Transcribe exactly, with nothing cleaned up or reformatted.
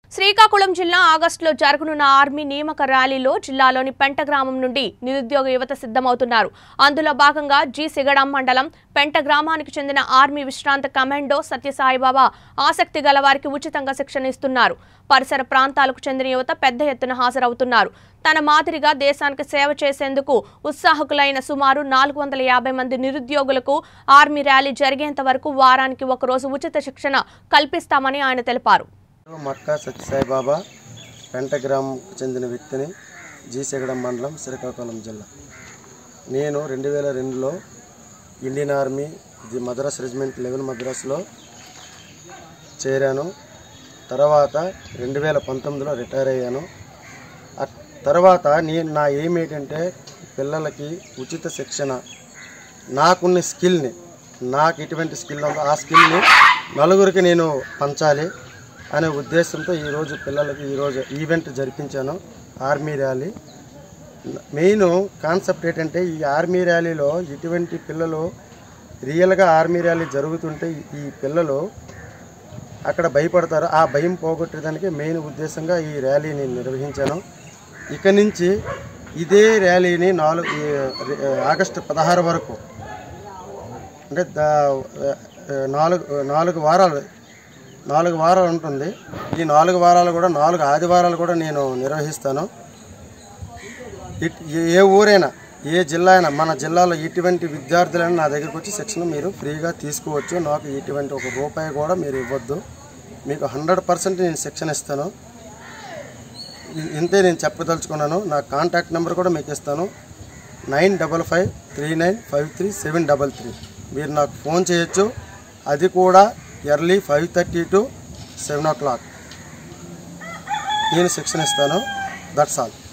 శ్రీకాకుళం జిల్లా ఆగస్టులో జరగనున్న ఆర్మీ నియామక ర్యాలీలో జిల్లాలోని పెంట గ్రామం నుండి నిరుద్యోగ యువత సిద్ధమవుతున్నారు. అందులో భాగంగా జి సిగడం మండలం పెంట గ్రామానికి చెందిన ఆర్మీ విశ్రాంత కమాండో సత్యసాయిబాబా ఆసక్తి గల వారికి ఉచితంగా శిక్షణ ఇస్తున్నారు. పరిసర ప్రాంతాలకు చెందిన యువత పెద్ద ఎత్తున హాజరవుతున్నారు. తన మాదిరిగా దేశానికి సేవ చేసేందుకు ఉత్సాహకులైన సుమారు నాలుగు వందల యాభై మంది నిరుద్యోగులకు ఆర్మీ ర్యాలీ జరిగేంత వరకు వారానికి ఒకరోజు ఉచిత శిక్షణ కల్పిస్తామని ఆయన తెలిపారు. మక్కా సత్యసాయిబాబా పెంట గ్రామంకు చెందిన వ్యక్తిని, జి సిగడం మండలం, శ్రీకాకుళం జిల్లా. నేను రెండు వేల రెండులో Indian army the Madras regiment eleven మద్రాసులో చేరాను. తర్వాత రెండు వేల పంతొమ్మిదిలో రిటైర్ అయ్యాను. తర్వాత నేను నా ఎయిమ్ ఏంటంటే పిల్లలకి ఉచిత శిక్షణ, నాకున్న స్కిల్ని, నాకు ఎటువంటి స్కిల్ ఉందో ఆ స్కిల్ని నలుగురికి నేను పంచాలి అనే ఉద్దేశంతో ఈరోజు పిల్లలకి ఈరోజు ఈవెంట్ జరిపించాను. ఆర్మీ ర్యాలీ మెయిన్ కాన్సెప్ట్ ఏంటంటే ఈ ఆర్మీ ర్యాలీలో ఇటువంటి పిల్లలు రియల్గా ఆర్మీ ర్యాలీ జరుగుతుంటే ఈ పిల్లలు అక్కడ భయపడతారు. ఆ భయం పోగొట్టడానికి మెయిన్ ఉద్దేశంగా ఈ ర్యాలీని నిర్వహించాను. ఇక నుంచి ఇదే ర్యాలీని నాలుగు ఆగస్టు పదహారు వరకు అంటే నాలుగు నాలుగు వారాలు నాలుగు వారాలు ఉంటుంది. ఈ నాలుగు వారాలు కూడా నాలుగు ఆదివారాలు కూడా నేను నిర్వహిస్తాను. ఏ ఊరైనా, ఏ జిల్లా అయినా, మన జిల్లాలో ఇటువంటి విద్యార్థులైనా నా దగ్గరికి వచ్చి శిక్షణ మీరు ఫ్రీగా తీసుకోవచ్చు. నాకు ఇటువంటి ఒక రూపాయి కూడా మీరు ఇవ్వద్దు. మీకు హండ్రెడ్ పర్సెంట్ నేను శిక్షణ ఇస్తాను. ఇంతే నేను చెప్పదలుచుకున్నాను. నా కాంటాక్ట్ నెంబర్ కూడా మీకు ఇస్తాను. Nine double five three nine five three seven double three మీరు నాకు ఫోన్ చేయొచ్చు. అది కూడా early five thirty to seven o'clock నేను శిక్షణ ఇస్తాను. That's all.